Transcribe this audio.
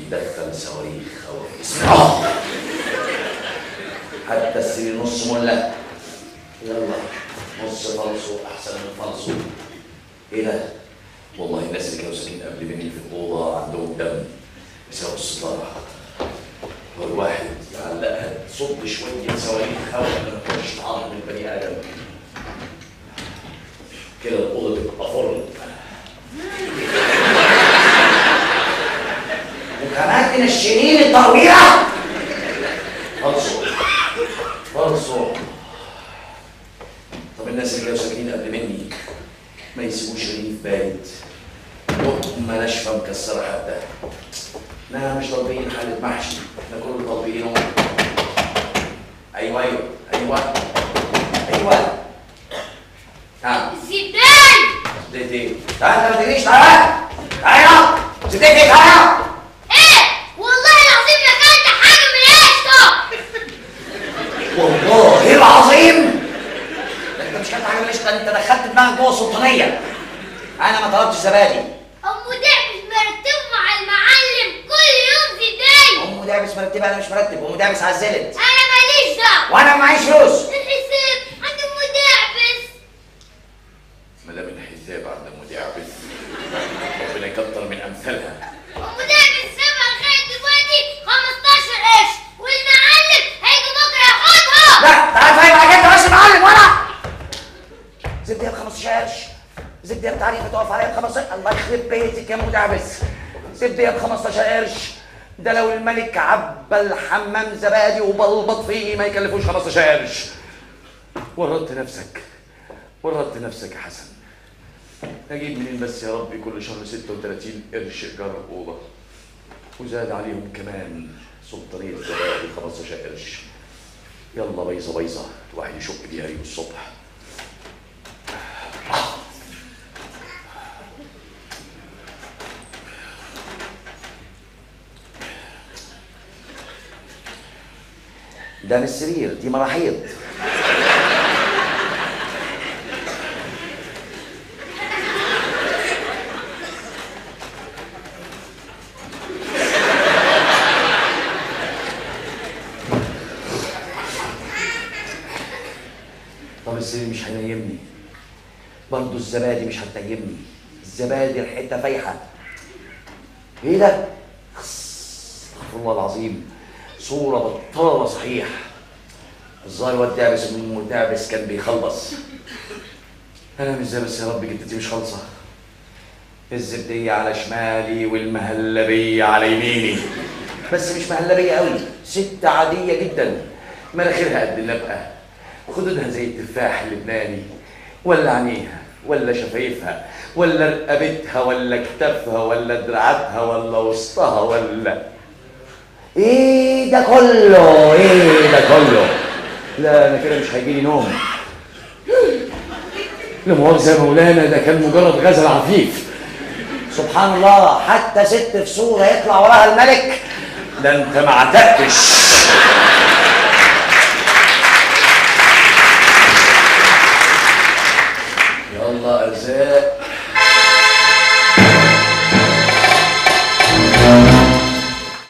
بتدخل صواريخ او حتى السرير نص مله. يلا نص فلسو احسن من فلسو. ايه ده؟ والله الناس اللي كانوا ساكنين قبل مني في الاوضه عندهم دم بسبب الستاره. هو الواحد يعلقها تصب شويه صواريخ هواء ما تخش تعرض من البني ادم كده الاوضه تبقى فرن. وكمان تنشنين الترويره فلسو فلسو. طب الناس اللي كانوا ساكنين قبل مني ما يسيبوش رغيف بارد لقمه ناشفه مكسره حتى. لا مش طالبين حاله محشي، احنا كله طالبينه. ايوه ايوه ايوه ايوه. نعم زيدان. زيت ايه؟ تعالى ما تجريش. تعالى تعالى زيت ايه؟ تعالى. ايه والله العظيم ما اكلت حاجه من القشطه. والله العظيم انت مش كلت حاجه من القشطه، انت دخلت دماغك جوه السلطانيه. انا ما طلبتش زبادي. ام دعبس مرتب مع المعلم كل يوم زيدان. ام دعبس مرتبه؟ انا مش مرتب، ام دعبس عزلت. انا ماليش دعوه وانا معيش فلوس. الحساب عند ام دعبس. ما دام الحساب عند ام دعبس ربنا يكتر من امثالها. ام دعبس سابها لغايه دلوقتي 15 قرش والمعلم هيجي بكره ياخدها. لا تعال فاهم حاجه انت بس معلم وانا زبده ب 15 قرش. زبده بتعريفه تقف عليها ب 15. الله يخرب بيتك يا ام دعبس. زبده ب 15 قرش ده لو الملك عبى الحمام زبادي وبلبط فيه ما يكلفوش 15 قرش. ورطت نفسك ورطت نفسك يا حسن. اجيب منين بس يا ربي كل شهر 36 قرش ايجار اوضه وزاد عليهم كمان سلطانيه زبادي 15 قرش. يلا بيظه بيظه الواحد يشق بيها ريقه الصبح. ده مش سرير، دي مراحيض. طب السرير مش هينيمني، برضه الزبادي مش هتنيمني. الزبادي ريحتها فايحه. ايه ده؟ استغفر الله العظيم، صورة بطالة صحيح. الظاهر الواد دعبس من دعبس كان بيخلص. أنا مش زي بس يا رب جدتي مش خالصة. الزبدية على شمالي والمهلبية على يميني. بس مش مهلبية قوي، ست عادية جدا. مناخيرها قد النبقة، خدودها زي التفاح اللبناني، ولا عينيها ولا شفايفها ولا رقبتها ولا كتافها ولا دراعاتها ولا وسطها ولا ايه ده كله؟ ايه ده كله؟ لا انا كده مش هيجيلي نوم. لا مؤاخذة يا مولانا، ده كان مجرد غزل عفيف. سبحان الله، حتى ست في صورة يطلع وراها الملك؟ ده انت ما عتقتش. يلا ارزاق